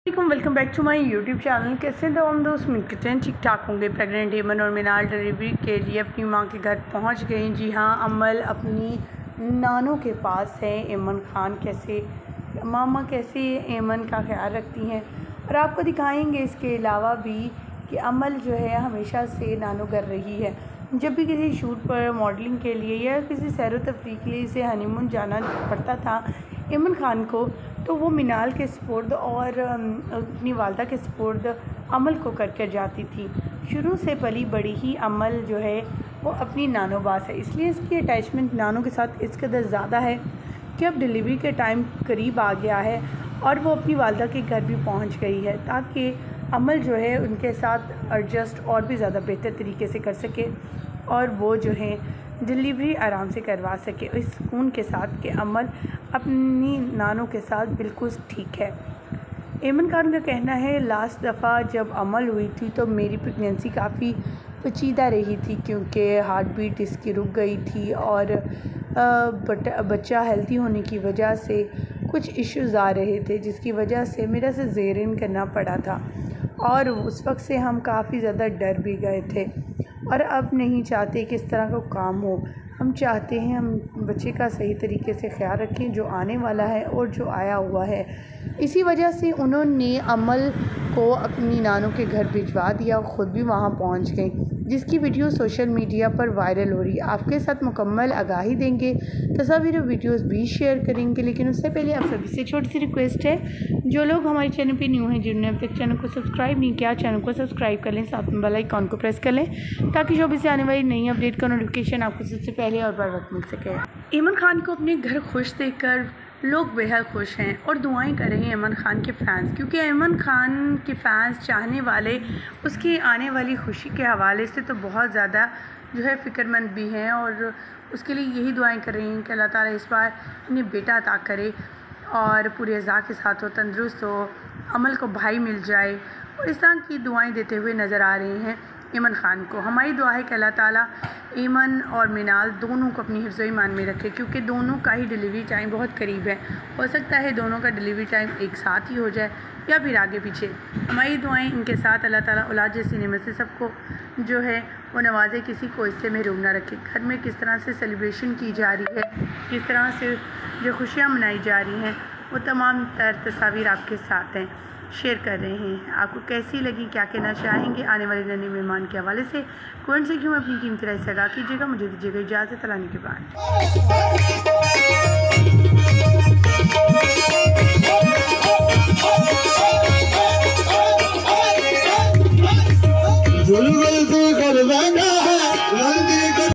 Welcome back to my YouTube channel. कैसे तो हम दोस्त उम्मीद करते हैं ठीक ठाक होंगे। प्रेग्नेंट एमन और मिनाल डिलीवरी के लिए अपनी मां के घर पहुंच गई। जी हाँ, अमल अपनी नानों के पास है। एमन खान मामा कैसे एमन का ख्याल रखती हैं और आपको दिखाएंगे इसके अलावा भी कि अमल जो है हमेशा से नानों घर रही है। जब भी किसी शूट पर मॉडलिंग के लिए या किसी सैर व तफरीह के लिए इसे हनीमून जाना पड़ता था एमन खान को, तो वो मिनाल के स्पुर्द और अपनी वालदा के स्पुर्द अमल को करके जाती थी। शुरू से पली बड़ी ही अमल जो है वो अपनी नानोबास है, इसलिए इसकी अटैचमेंट नानों के साथ इस कदर ज़्यादा है कि अब डिलीवरी के टाइम करीब आ गया है और वो अपनी वालदा के घर भी पहुंच गई है ताकि अमल जो है उनके साथ एडजस्ट और भी ज़्यादा बेहतर तरीके से कर सके और वो जो है डिलीवरी आराम से करवा सके इस सुकून के साथ कि अमल अपनी नानों के साथ बिल्कुल ठीक है। एमन खान का कहना है लास्ट दफ़ा जब अमल हुई थी तो मेरी प्रेगनेंसी काफ़ी पेचीदा रही थी क्योंकि हार्ट बीट इसकी रुक गई थी और बच्चा हेल्दी होने की वजह से कुछ इश्यूज़ आ रहे थे जिसकी वजह से मेरा सिज़ेरियन करना पड़ा था और उस वक्त से हम काफ़ी ज़्यादा डर भी गए थे और अब नहीं चाहते कि इस तरह का काम हो। हम चाहते हैं हम बच्चे का सही तरीके से ख्याल रखें जो आने वाला है और जो आया हुआ है। इसी वजह से उन्होंने अमल को अपनी नानों के घर भिजवा दिया, ख़ुद भी वहाँ पहुँच गई, जिसकी वीडियो सोशल मीडिया पर वायरल हो रही है। आपके साथ मुकम्मल आगाही देंगे, तस्वीर वीडियोस भी शेयर करेंगे, लेकिन उससे पहले आप सभी से छोटी सी रिक्वेस्ट है, जो लोग हमारे चैनल पे न्यू हैं, जिन्होंने अब तक चैनल को सब्सक्राइब नहीं किया, चैनल को सब्सक्राइब कर लें, साथ में बेल आइकन को प्रेस कर लें ताकि जो भी से आने वाली नई अपडेट का नोटिफिकेशन आपको सबसे पहले और बर वक्त मिल सके। एमन खान को अपने घर खुश देखकर लोग बेहद खुश हैं और दुआएं कर रहे हैं एमन खान के फ़ैन्स, क्योंकि एमन खान के फ़ैन्स चाहने वाले उसकी आने वाली खुशी के हवाले से तो बहुत ज़्यादा जो है फ़िक्रमंद भी हैं और उसके लिए यही दुआएं कर रही हैं कि अल्लाह ताला इस बार इन्हें बेटा अता करे और पूरे अज़ा के साथ हो, तंदुरुस्त हो, अमल को भाई मिल जाए और इस तरह की दुआएं देते हुए नज़र आ रहे हैं एमन खान को। हमारी दुआ है कि अल्लाह ताला एमन और मिनाल दोनों को अपनी हिफ्ज़ ईमान में रखे, क्योंकि दोनों का ही डिलीवरी टाइम बहुत करीब है। हो सकता है दोनों का डिलीवरी टाइम एक साथ ही हो जाए या फिर आगे पीछे। हमारी दुआएं इनके साथ, अल्लाह ताला औलाद जैसी नेमत से सबको जो है वो नवाजे, किसी को इससे महरूम ना रखे। घर में किस तरह से सेलिब्रेशन की जा रही है, किस तरह से जो खुशियाँ मनाई जा रही हैं, वो तमाम तर तस्वीर आपके साथ हैं, शेयर कर रहे हैं। आपको कैसी लगी, क्या कहना चाहेंगे आने वाले नए मेहमान के हवाले से कमेंट से क्यों अपनी कीमती राय से आगाह कीजिएगा। मुझे दीजिएगा इजाज़त लाने के बाद। जुल्म कर